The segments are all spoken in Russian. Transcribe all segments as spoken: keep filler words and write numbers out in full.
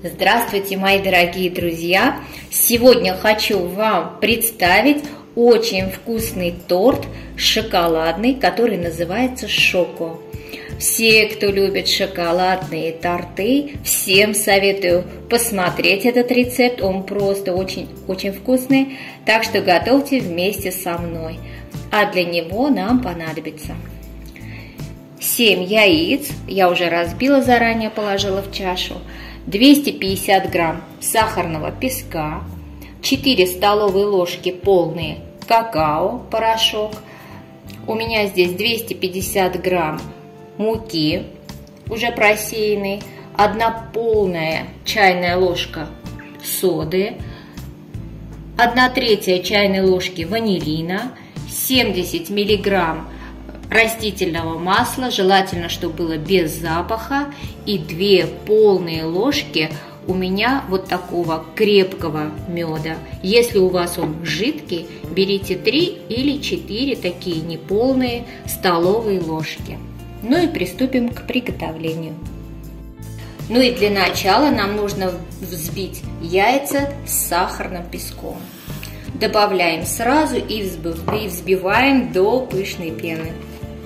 Здравствуйте, мои дорогие друзья! Сегодня хочу вам представить очень вкусный торт шоколадный, который называется Шоко. Все, кто любит шоколадные торты, всем советую посмотреть этот рецепт. Он просто очень-очень вкусный, так что готовьте вместе со мной. А для него нам понадобится семь яиц, я уже разбила заранее, положила в чашу, двести пятьдесят грамм сахарного песка, четыре столовые ложки полные какао, порошок. У меня здесь двести пятьдесят грамм муки, уже просеянной, одна полная чайная ложка соды, одна третья чайной ложки ванилина, семьдесят миллиграмм растительного масла, желательно, чтобы было без запаха, и две полные ложки у меня вот такого крепкого меда. Если у вас он жидкий, берите три или четыре такие неполные столовые ложки. Ну и приступим к приготовлению. Ну и для начала нам нужно взбить яйца с сахарным песком. Добавляем сразу и взбиваем до пышной пены.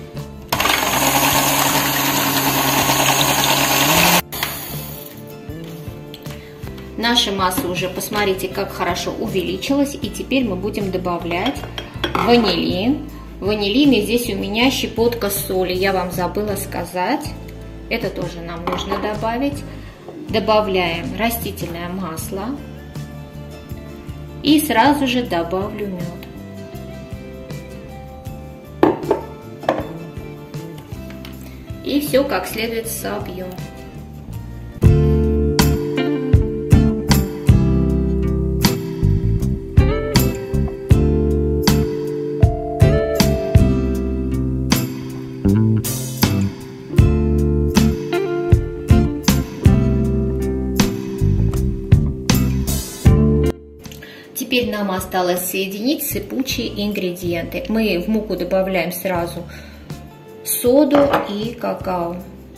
Наша масса уже, посмотрите, как хорошо увеличилась. И теперь мы будем добавлять ванилин. Ванилин, и здесь у меня щепотка соли, я вам забыла сказать. Это тоже нам нужно добавить. Добавляем растительное масло. И сразу же добавлю мед. И все как следует собьем. Теперь нам осталось соединить сыпучие ингредиенты. Мы в муку добавляем сразу соду и какао.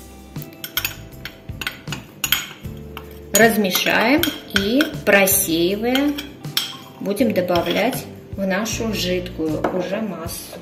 Размешаем и, просеивая, будем добавлять в нашу жидкую уже массу.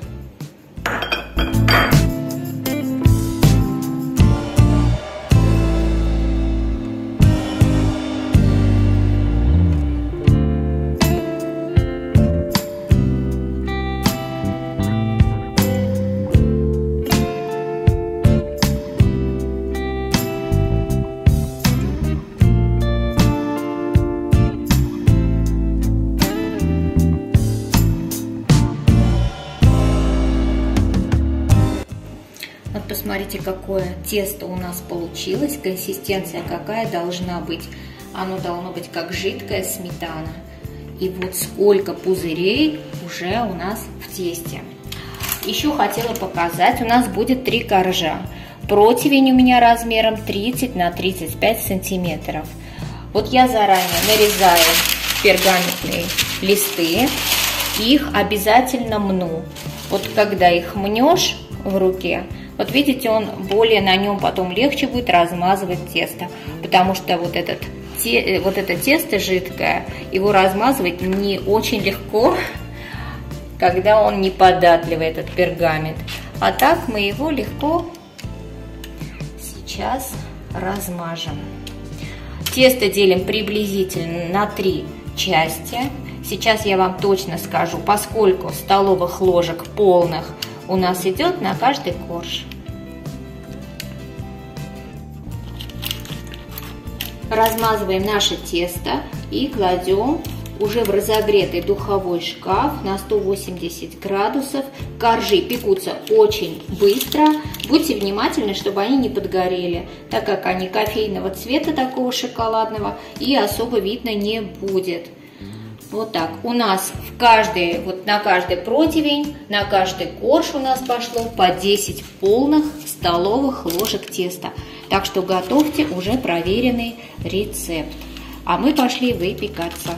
Вот посмотрите, какое тесто у нас получилось, консистенция какая должна быть. Оно должно быть как жидкая сметана. И вот сколько пузырей уже у нас в тесте. Еще хотела показать, у нас будет три коржа. Противень у меня размером тридцать на тридцать пять сантиметров. Вот я заранее нарезаю пергаментные листы, их обязательно мну. Вот когда их мнешь в руке, вот видите, он более на нем потом легче будет размазывать тесто, потому что вот, этот, те, вот это тесто жидкое, его размазывать не очень легко, когда он не податливый, этот пергамент. А так мы его легко сейчас размажем. Тесто делим приблизительно на три части. Сейчас я вам точно скажу, поскольку столовых ложек полных у нас идет на каждый корж. Размазываем наше тесто и кладем уже в разогретый духовой шкаф на сто восемьдесят градусов. Коржи пекутся очень быстро. Будьте внимательны, чтобы они не подгорели, так как они кофейного цвета, такого шоколадного, и особо видно не будет. Вот так. У нас в каждый, вот на каждый противень, на каждый корж у нас пошло по десять полных столовых ложек теста. Так что готовьте уже проверенный рецепт. А мы пошли выпекаться.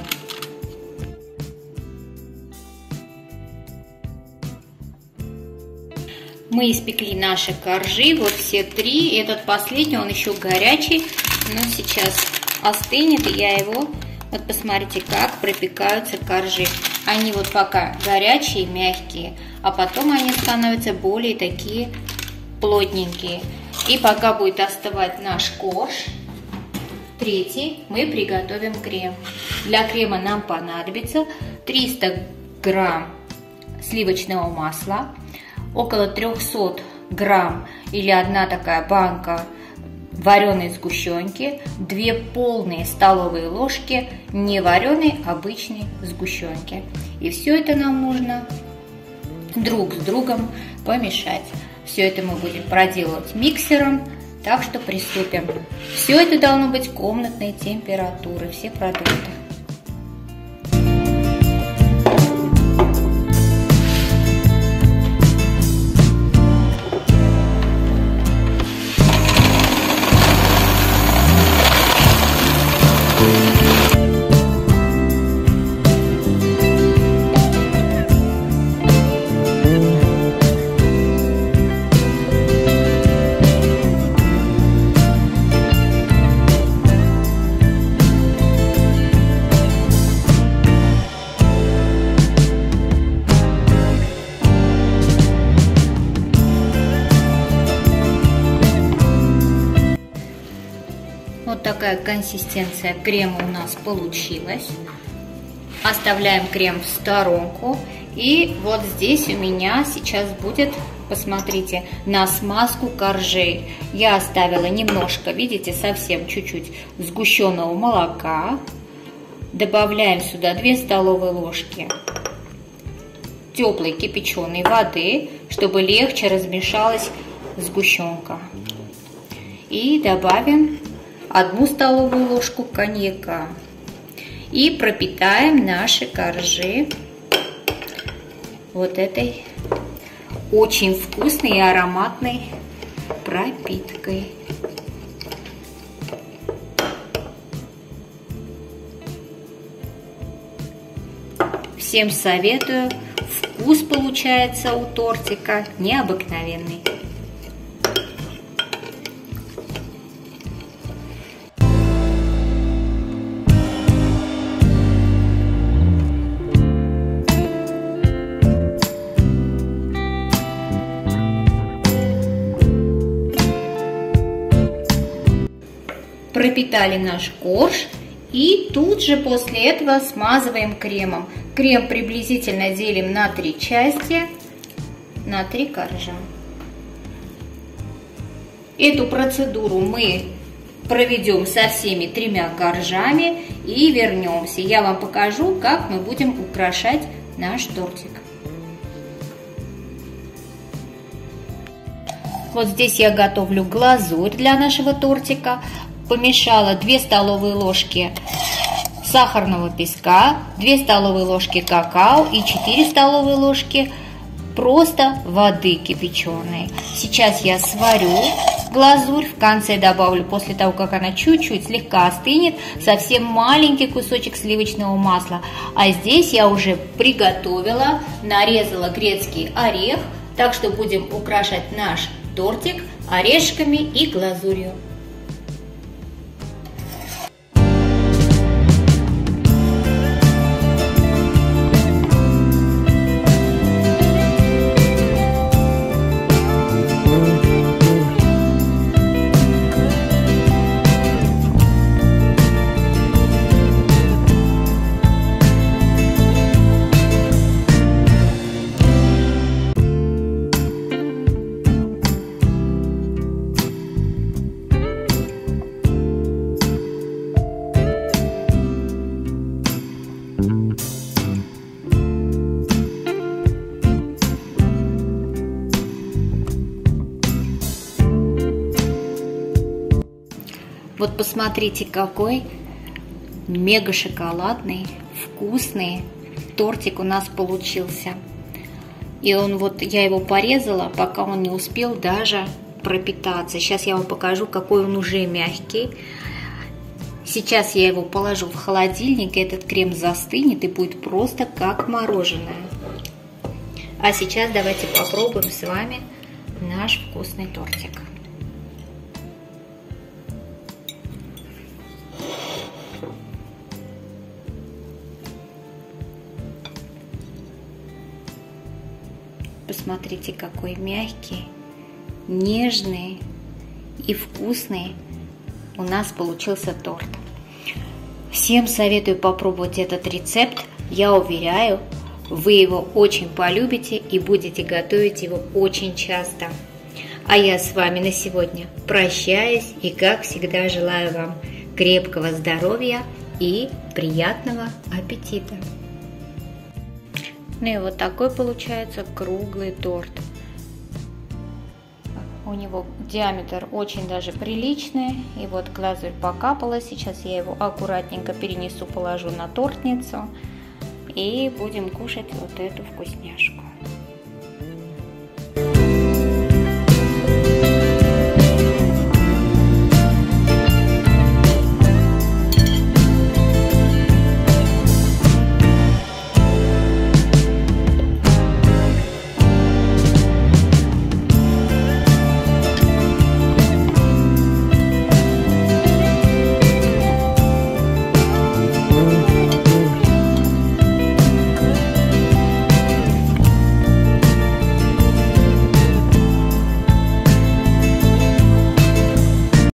Мы испекли наши коржи, вот все три. Этот последний, он еще горячий, но сейчас остынет, и я его, вот посмотрите, как пропекаются коржи. Они вот пока горячие, мягкие, а потом они становятся более такие плотненькие. И пока будет остывать наш корж, третий, мы приготовим крем. Для крема нам понадобится триста грамм сливочного масла, около триста грамм или одна такая банка вареной сгущенки, две полные столовые ложки не вареной, обычной сгущенки. И все это нам нужно друг с другом помешать. Все это мы будем проделывать миксером, так что приступим. Все это должно быть комнатной температуры, все продукты. Вот такая консистенция крема у нас получилась. Оставляем крем в сторонку. И вот здесь у меня сейчас будет, посмотрите, на смазку коржей. Я оставила немножко, видите, совсем чуть-чуть сгущенного молока. Добавляем сюда две столовые ложки теплой кипяченой воды, чтобы легче размешалась сгущенка. И добавим одну столовую ложку коньяка. И пропитаем наши коржи вот этой очень вкусной и ароматной пропиткой. Всем советую. Вкус получается у тортика необыкновенный. Пропитали наш корж и тут же после этого смазываем кремом. Крем приблизительно делим на три части, на три коржа. Эту процедуру мы проведем со всеми тремя коржами и вернемся. Я вам покажу, как мы будем украшать наш тортик. Вот здесь я готовлю глазурь для нашего тортика. Помешала две столовые ложки сахарного песка, две столовые ложки какао и четыре столовые ложки просто воды кипяченой. Сейчас я сварю глазурь, в конце добавлю, после того, как она чуть-чуть слегка остынет, совсем маленький кусочек сливочного масла. А здесь я уже приготовила, нарезала грецкий орех, так что будем украшать наш тортик орешками и глазурью. Вот посмотрите, какой мега шоколадный, вкусный тортик у нас получился. И он вот, я его порезала, пока он не успел даже пропитаться. Сейчас я вам покажу, какой он уже мягкий. Сейчас я его положу в холодильник, и этот крем застынет и будет просто как мороженое. А сейчас давайте попробуем с вами наш вкусный тортик. Посмотрите, какой мягкий, нежный и вкусный у нас получился торт. Всем советую попробовать этот рецепт. Я уверяю, вы его очень полюбите и будете готовить его очень часто. А я с вами на сегодня прощаюсь и, как всегда, желаю вам крепкого здоровья и приятного аппетита. Ну и вот такой получается круглый торт. У него диаметр очень даже приличный. И вот глазурь покапала. Сейчас я его аккуратненько перенесу, положу на тортницу. И будем кушать вот эту вкусняшку.